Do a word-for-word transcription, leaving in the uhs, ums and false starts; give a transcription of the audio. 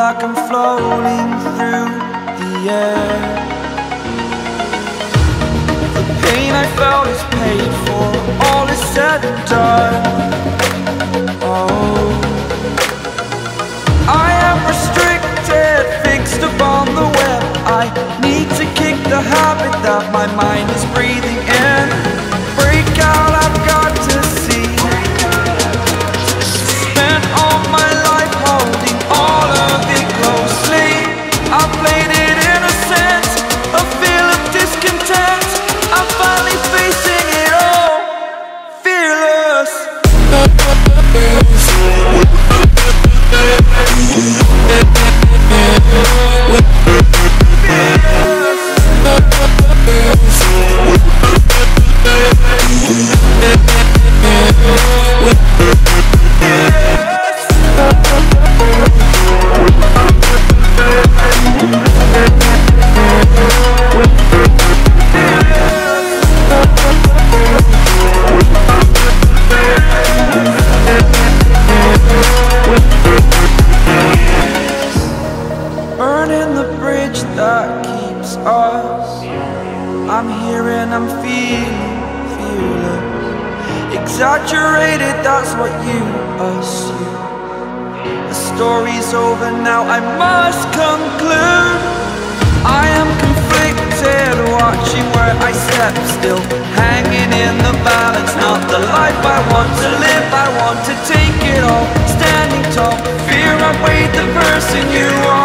like I'm floating through the air. The pain I felt is paid for, all is said and done. Oh, I am restricted, fixed upon the web. I need to kick the habit that my mind is breathing in. Break out, I've got to see. Spent all my life holding all of it closely. I played it innocent, a feel of discontent. I'm finally facing it all, fearless. Burning the bridge that keeps us. I'm here and I'm feeling fearless. Exaggerated, that's what you assume. The story's over now, I must conclude. I am conflicted, watching where I step still, hanging in the balance. Not the life I want to live, I want to take it all. Standing tall, fear I weighed the person you are.